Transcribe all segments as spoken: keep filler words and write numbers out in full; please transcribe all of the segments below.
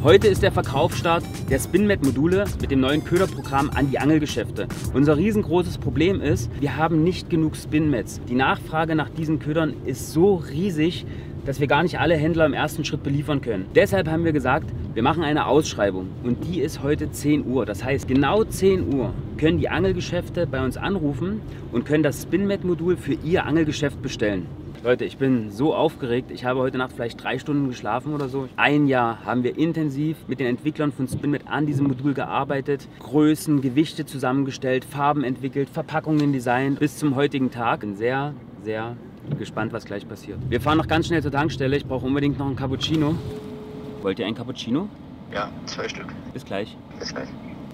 Heute ist der Verkaufsstart der SpinMet-Module mit dem neuen Köderprogramm an die Angelgeschäfte. Unser riesengroßes Problem ist, wir haben nicht genug SpinMets. Die Nachfrage nach diesen Ködern ist so riesig, dass wir gar nicht alle Händler im ersten Schritt beliefern können. Deshalb haben wir gesagt, wir machen eine Ausschreibung und die ist heute zehn Uhr. Das heißt, genau zehn Uhr können die Angelgeschäfte bei uns anrufen und können das SpinMet-Modul für ihr Angelgeschäft bestellen. Leute, ich bin so aufgeregt. Ich habe heute Nacht vielleicht drei Stunden geschlafen oder so. Ein Jahr haben wir intensiv mit den Entwicklern von SpinMet an diesem Modul gearbeitet, Größen, Gewichte zusammengestellt, Farben entwickelt, Verpackungen designt bis zum heutigen Tag. Bin sehr, sehr gespannt, was gleich passiert. Wir fahren noch ganz schnell zur Tankstelle. Ich brauche unbedingt noch einen Cappuccino. Wollt ihr einen Cappuccino? Ja, zwei Stück. Bis gleich. Bis gleich.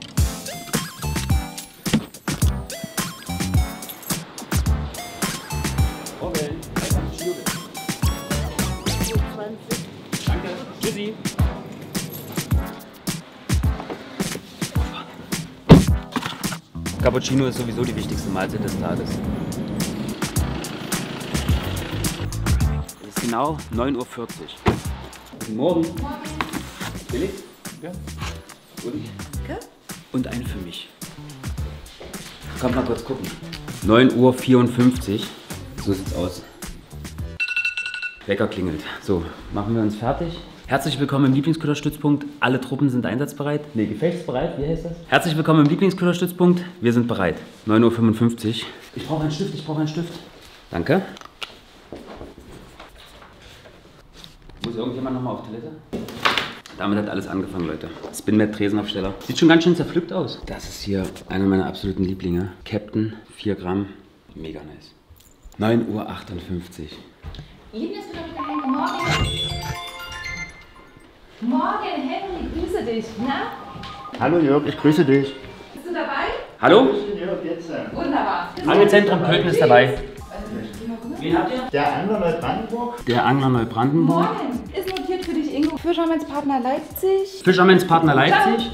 Okay. Danke. Tschüssi. Cappuccino ist sowieso die wichtigste Mahlzeit des Tages. Es ist genau neun Uhr vierzig. Guten Morgen. Billig? Ja. Und? Danke. Und eine für mich. Kommt mal kurz gucken. neun Uhr vierundfünfzig. So sieht's aus. Wecker klingelt. So, machen wir uns fertig. Herzlich willkommen im Lieblingsköderstützpunkt. Alle Truppen sind einsatzbereit. Ne, gefechtsbereit. Wie heißt das? Herzlich willkommen im Lieblingsköderstützpunkt. Wir sind bereit. neun Uhr fünfundfünfzig. Ich brauche einen Stift, ich brauche einen Stift. Danke. Muss irgendjemand nochmal auf Toilette? Damit hat alles angefangen, Leute. SpinMet Tresenaufsteller. Sieht schon ganz schön zerpflückt aus. Das ist hier einer meiner absoluten Lieblinge. Captain, vier Gramm. Mega nice. neun Uhr achtundfünfzig. Lieblingsköder, morgen. Morgen, Henry, grüße dich, na? Hallo Jörg, ich grüße dich. Bist du dabei? Hallo? Jörg, jetzt. Wunderbar. Angelzentrum Köthen ist dabei. Wen habt ihr? Der Angler Neubrandenburg. Der Angler Neubrandenburg. Morgen ist notiert für dich, Ingo. Fischermannspartner Leipzig. Fischermannspartner Leipzig.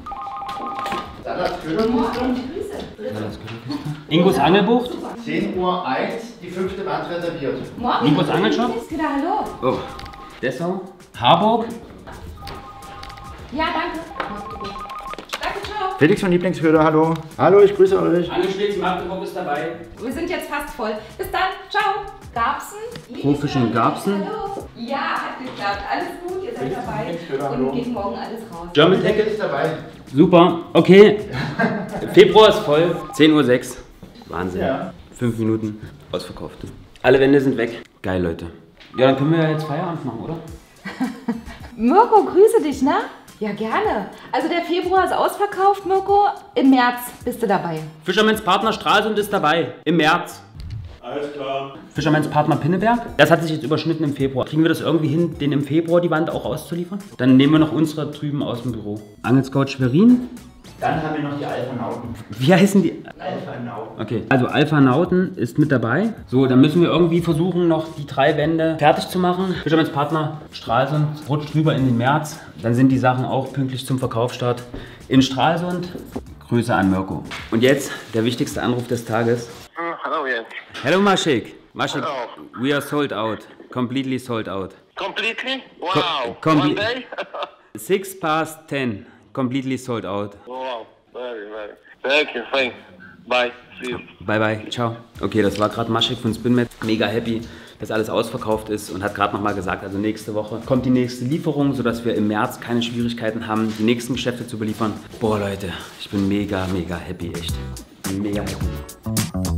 Salat Köderkiste. Morgen, Grüße. Ingos Angelbucht. zehn Uhr eins, die fünfte Wand reserviert. Morgen. Nikos Angelshop. Lieblingsköder, hallo. Oh. Dessau. Harburg. Ja, danke. Danke, ciao. Felix von Lieblingsköder, hallo. Hallo, ich grüße euch. Angeschwitzt, Magdeburg ist dabei. Wir sind jetzt fast voll. Bis dann, ciao. Garbsen. Profisch in Garbsen. Hallo. Ja, hat geklappt. Alles gut, ihr seid dabei. Lieblingsköder, hallo. Und geht morgen alles raus. German Decke Tackle. ist dabei. Super, okay. Februar ist voll. zehn Uhr sechs. Wahnsinn. Ja. Fünf Minuten ausverkauft. Alle Wände sind weg. Geil, Leute. Ja, dann können wir ja jetzt Feierabend machen, oder? Mirko, grüße dich, ne? Ja, gerne. Also der Februar ist ausverkauft, Mirko. Im März bist du dabei. Fischermannspartner Stralsund ist dabei. Im März. Alles klar. Fischermannspartner Pinneberg. Das hat sich jetzt überschnitten im Februar. Kriegen wir das irgendwie hin, den im Februar die Wand auch auszuliefern? Dann nehmen wir noch unsere drüben aus dem Büro. Angelscout Schwerin. Dann haben wir noch die Alphanauten. Wie heißen die? Alphanauten. Okay, also Alphanauten ist mit dabei. So, dann müssen wir irgendwie versuchen, noch die drei Wände fertig zu machen. Fischermannspartner Stralsund rutscht rüber in den März. Dann sind die Sachen auch pünktlich zum Verkaufsstart in Stralsund. Grüße an Mirko. Und jetzt der wichtigste Anruf des Tages. Hm, hallo Jens. Hello Maschik. Maschik, Hello. we are sold out. Completely sold out. Completely? Wow. Co- comple- One day? Six past ten. Completely sold out. Wow. Very, very. Thank you, thanks. Bye. See you. Bye bye, ciao. Okay, das war gerade Maschik von SpinMet. Mega happy, dass alles ausverkauft ist und hat gerade nochmal gesagt, also nächste Woche kommt die nächste Lieferung, sodass wir im März keine Schwierigkeiten haben, die nächsten Geschäfte zu beliefern. Boah Leute, ich bin mega, mega happy, echt. Mega happy.